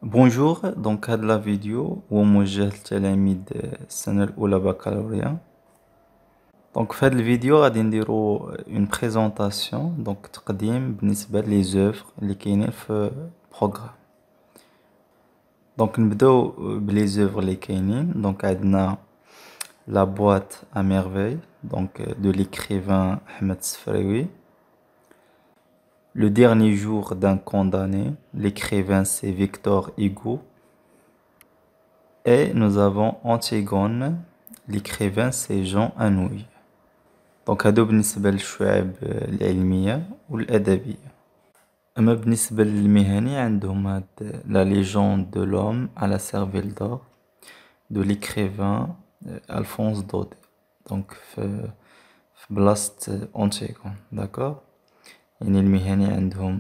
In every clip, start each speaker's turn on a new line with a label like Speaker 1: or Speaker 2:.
Speaker 1: Bonjour, donc هاد la vidéo وموجه للتلاميذ السنة الأولى بكالوريا. Donc في هاد الفيديو غادي نديرو une présentation donc تقديم بالنسبة les œuvres اللي كاينين في programme. Donc نبداو بلي œuvres اللي كاينين. Donc عندنا la boîte à merveille donc de l'écrivain Ahmed Sfraoui. Le dernier jour d'un condamné, l'écrivain c'est Victor Hugo. Et nous avons Antigone, l'écrivain c'est Jean Anouilh. Donc هادو بالنسبة للشعب العلمية والأدبية. أما بالنسبة للمهني عندهم هاد La légende de l'homme à la cervelle d'or de l'écrivain Alphonse Daudet. Donc في بلاصة أنتيغون d'accord. يعني المهني عندهم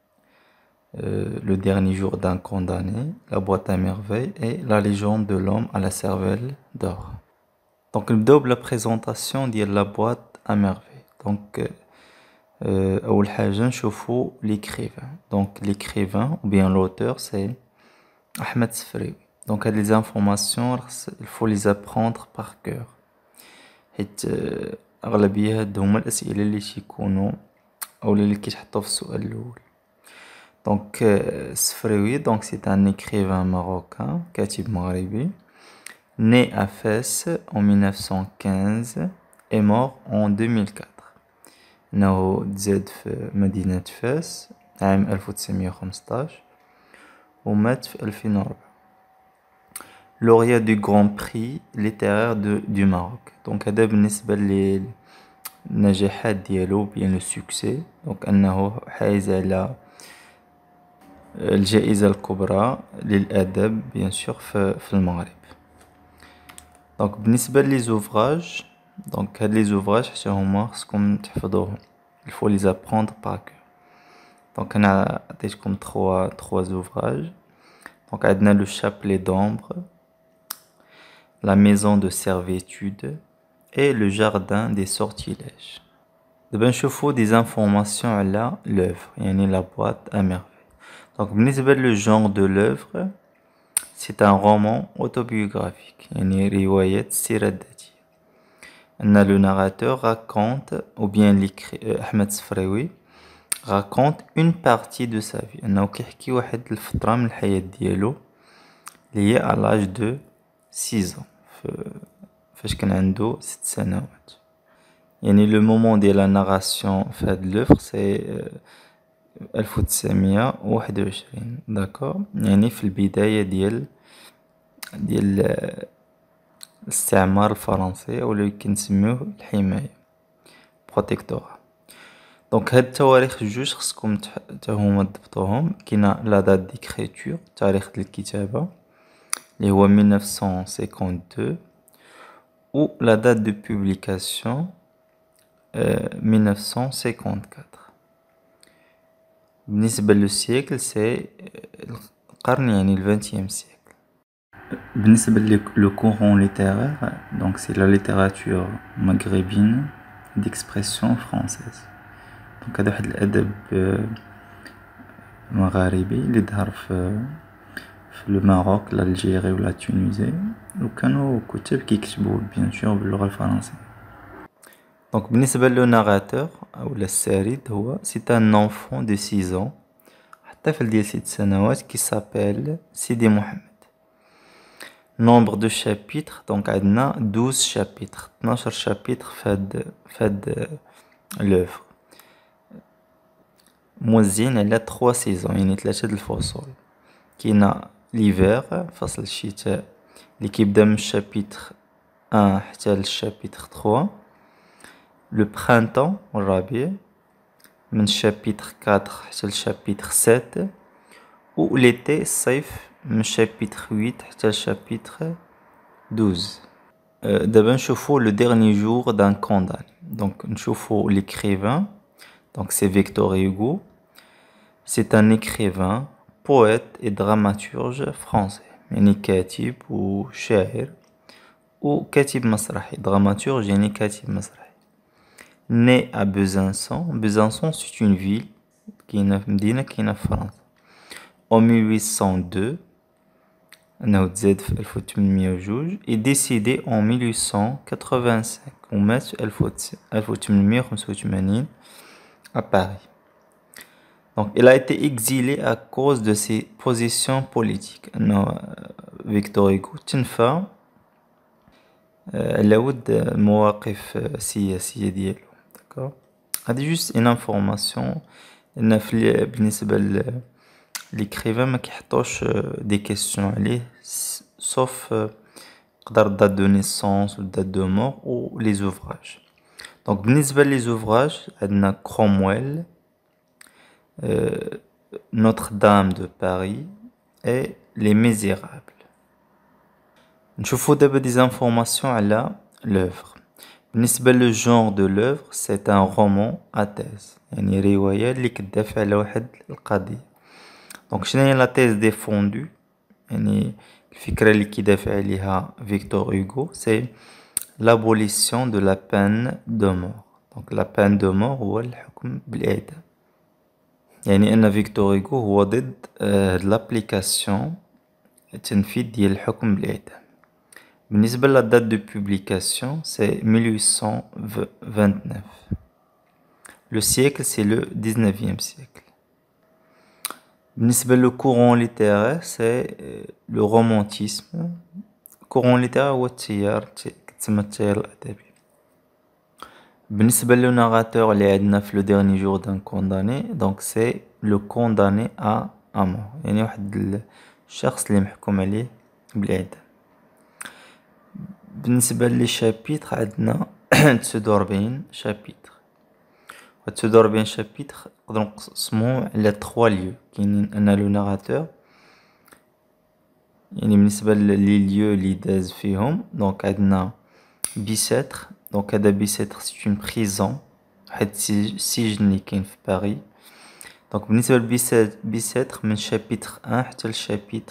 Speaker 1: Le dernier jour d'un condamné, La boîte à merveille et La légende de l'homme à la cervelle d'or. Donc نبداو la présentation ديال La boîte à merveille. Donc أول حاجة نشوفو l'écrivain. Donc l'écrivain ou bien l'auteur c'est Ahmed Sfraoui. Donc هاد les informations il faut les apprendre par cœur. حيت أغلبية هاد هما الأسئلة اللي تيكونوا أو اللي كيتحطوا في السؤال الأول. Donc Sfraoui donc c'est un écrivain marocain, كاتب مغربي, né à Fès en 1915 et mort en 2004. إنه تزاد في مدينة فاس عام 1915 ومات في 2004. Lauréat du Grand Prix littéraire du Maroc. Donc هذا بالنسبة للنجاحات ديالو bien le succès. Donc أنه حائز على الجائزة الكبرى للأدب bien sûr في المغرب. Donc بالنسبة لي زوفراج donc هاد لي زوفراج حتى هما خصكم تحفظوهم. Il faut les apprendre par cœur. Donc أنا عطيتكم trois ouvrages. Donc عندنا Le chapelet d'ombre, La maison de servitude et Le jardin des sortilèges. دابا نشوفو des informations على l'œuvre يعني La boîte à merveille. Donc بالنسبة le genre de l'œuvre c'est un roman autobiographique يعني رواية السيرة الذاتية. أن le narrateur raconte ou bien Ahmed Sfraoui raconte une partie de sa vie. أنه كيحكي واحد الفترة من الحياة ديالو اللي هي à l'âge de 6 ans فاش كان عنده 6 سنوات. يعني le moment de la narration في هاد l'œuvre c'est 1921 داكور. يعني في البداية ديال الاستعمار الفرنسي أو اللي كنسميوه الحماية بروتيكتورا. دونك هاد التواريخ الجوج خصكم حتى هما تضبطوهم. كاينه لا دات ديكريتور تاريخ الكتابة اللي هو 1952 و لا دات دو بوبليكاسيون 1954. بالنسبة للسيكل سي القرن يعني الفانتيام سيكل. بالنسبة le courant littéraire donc c'est la littérature maghrébine d'expression française. donc هذا واحد الأدب مغاربي اللي ظهر في الماروك الجزائر ولا تونسي وكانوا كتاب كيكتبوا bien sûr باللغة الفرنسية. donc بالنسبة le narrateur أو السارد هو c'est un enfant de 6 ans طفل ديال 6 سنوات qui s'appelle سيدي محمد. Nombre de chapitres donc عندنا 12 chapitres 12 chapitres في هاد l'œuvre موزين على 3 saisons يعني 3 د الفصول. كاينه l'hiver فصل الشتاء اللي كيبدا من الشابيتر 1 حتى للشابيتر 3. le printemps الربيع من الشابيتر 4 حتى للشابيتر 7 و l'été الصيف من الشابيتر 8 حتى للشابيتر 12. دابا نشوفو le dernier jour d'un condamné. donc نشوفو l'écrivain donc c'est Victor Hugo. c'est un écrivain poète et dramaturge français يعني كاتب وشاعر وكاتب مسرحي. dramaturge يعني كاتب مسرحي. né à Besançon. Besançon c'est une ville كاينه في مدينة كاينه في فرنسا en 1802 أنه تزاد في 1802 et décédé en 1885 ومات في 1885 à Paris. Donc, il a été exilé à cause de ses positions politiques. Victor Hugo تنفى على ود المواقف السياسية ديالو. d'accord. هذه juste une information. إن بالنسبة l'écrivain ما كيحطوش des questions عليه sauf قدر date de naissance ou date de mort ou les ouvrages. donc بالنسبة les ouvrages عندنا Cromwell, Notre-Dame de Paris et Les Misérables. نشوفوا دابا des informations على l'œuvre. بالنسبة le genre de l'œuvre c'est un roman à thèse, يعني رواية اللي كتدافع على واحد القضية. donc شنو هي la thèse défendue؟ يعني الفكرة اللي كيدافع عليها فيكتور هوغو c'est l'abolition de la peine de mort. donc la peine de mort هو الحكم بالإعدام. يعني أن فيكتور هوغو هو ضد l'application التنفيذ ديال الحكم بالإعدام. بالنسبة la date de publication c'est 1829. le siècle c'est le 19e siècle. بالنسبة le courant littéraire c'est le romantisme. courant littéraire هو التيار كتسمى التيار الأدبي. بالنسبة le narrateur اللي عندنا في le dernier jour d'un condamné donc c'est le condamné à mort, يعني واحد الشخص اللي محكوم عليه بالإعدام. بالنسبة لي شابيتر عندنا 49 شابيتر. 49 شابيتر نقدرو نقسموه على 3 lieux. كاينين أن لو ناراتور يعني بالنسبة لي lieux اللي داز فيهم دونك عندنا بيسيتر. دونك هذا بيسيتر سي اون بريزون، واحد السجن اللي كاين في باريس. دونك بالنسبة لبيسيتر من شابيتر 1 حتى لشابيتر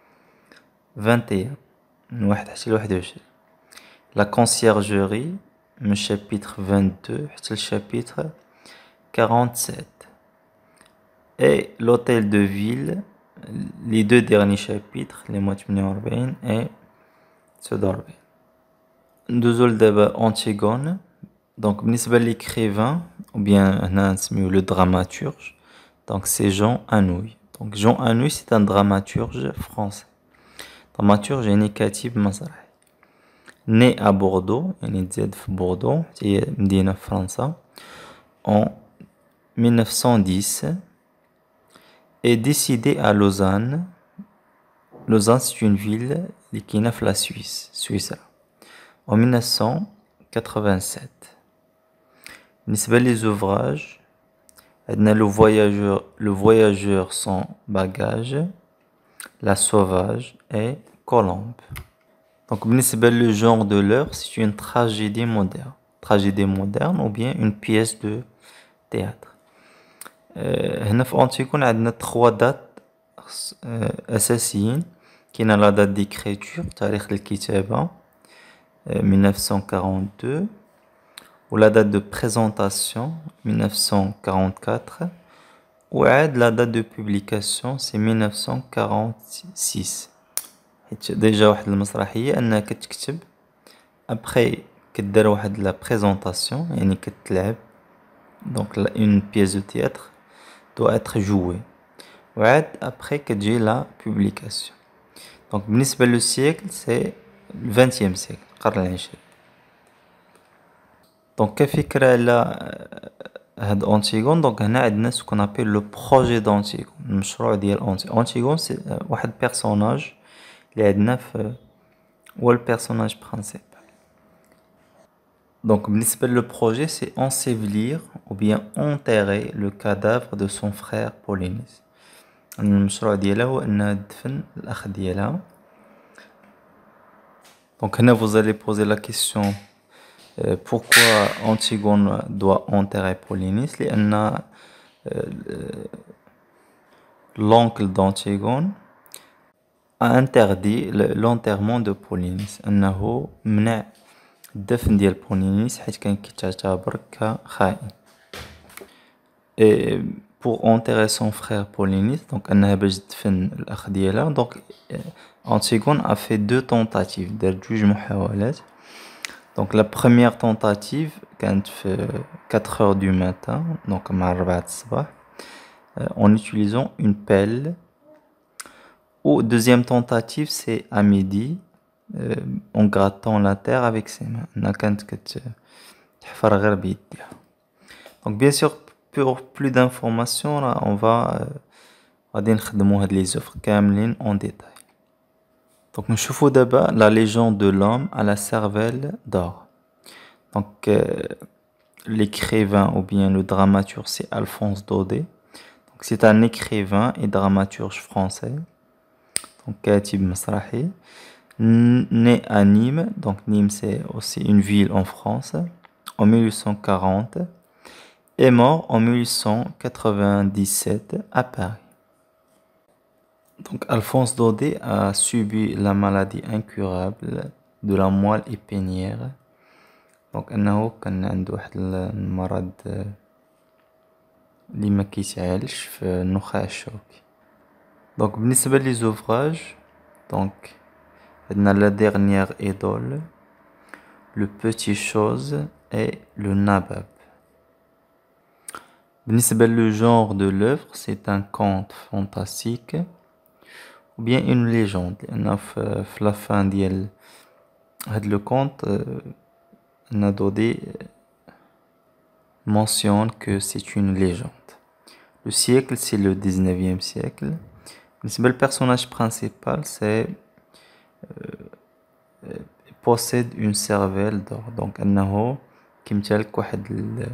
Speaker 1: 21 من 1 حتى ل 21. لا كونسيرجوري من شابيتر 22 حتى لشابيتر 47. et l'hôtel de ville les 2 derniers chapitres les mois 48 et 49. ندوزو دابا Antigone. donc بالنسبة l'écrivain ou bien هنا نسميو le dramaturge donc c'est Jean Anouilh. donc Jean Anouilh c'est un dramaturge français. dramaturge يعني كاتب مسرحي. né à Bordeaux يعني تزاد في بوردو هي مدينة في فرنسا en 1910 et décédé à Lausanne. Lausanne c'est une ville qui est في la Suisse en 1987. بالنسبة les ouvrages عندنا le voyageur sans bagage, La sauvage et Colombe. donc بالنسبة le genre de l'œuvre c'est une tragédie moderne ou bien une pièce de théâtre. هنا في أنتيغون عندنا 3 دات أساسيين. كاينة لا دات ديكريتور تاريخ الكتابة 1942 ولا دات دو بريزونطاسيون 1944 وعاد لا دات دو بوبليكاسيون سي 1946. حيت ديجا واحد المسرحية أنها كتكتب أبخي كدير واحد لا بريزونطاسيون يعني كتلعب donc une pièce de théâtre doit être jouée وعاد après كتجي la publication. donc بالنسبة le siècle c'est le 20e siècle القرن العشرين. donc كفكرة على هاد أنتيغون donc هنا عندنا ce qu'on appelle le projet d'Antigone المشروع ديال أنتيغون c'est واحد personnage اللي عندنا في هو le personnage principal. donc بالنسبة le projet c'est ensevelir ou bien enterrer le cadavre de son frère Polynice. المشروع ديالها هو أنها تدفن الأخ ديالها. donc هنا vous allez poser la question pourquoi Antigone doit enterrer Polynice. لأن l'oncle d'Antigone a interdit l'enterrement de Polynice. أنه منع الدفن ديال بولينيس حيت كان كيتعتبر كخائن. pour enterrer son frère Paulinus, donc أنها باش تدفن الأخ ديالها. Donc Antigone a fait 2 tentatives, دارت 2 محاولات. Donc la première tentative كانت في 4 heures du matin, donc مع 4 الصباح, en utilisant une pelle. Ou deuxième tentative, c'est à midi, en grattant la terre avec ses mains. أنها كانت كتحفر غير بيديها. Donc bien sûr, pour plus d'informations, là, on va غادي نخدمو هاد les œuvres كاملين en détail. Donc نشوفو دابا la légende de l'homme à la cervelle d'or. Donc l'écrivain ou bien le dramaturge, c'est Alphonse Daudet. Donc c'est un écrivain et dramaturge français. Donc كاتب مسرحي, né à Nîmes. Donc Nîmes, c'est aussi une ville en France, en 1840, et mort en 1897 à Paris. Donc Alphonse Daudet a subi la maladie incurable de la moelle épinière. Donc أنه كان عنده واحد المرض اللي ما كيتعالجش في النخاع الشوكي. Donc بالنسبة لي زوفراج, donc عندنا la dernière idole, le petit chose et le nabab. بالنسبة le genre de l'œuvre, c'est un conte fantastique ou bien une légende. لأن في la fin ديال هاد le conte, Daudet mentionne que c'est une légende. Le siècle, c'est le 19e siècle. Le personnage principal, c'est possède une cervelle d'or. Donc أنه كيمتلك واحد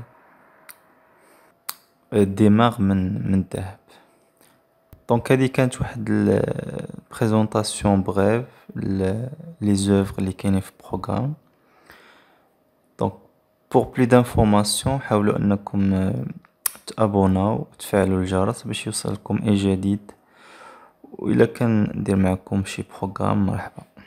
Speaker 1: دماغ من ذهب. Donc هذه كانت واحد présentation brève les œuvres اللي كاينين في programme. Donc pour plus d'informations, حاولوا أنكم تابوناو وتفعلوا الجرس باش يوصلكم أي جديد. وإلا كان ندير معكم شي بروغرام مرحبا.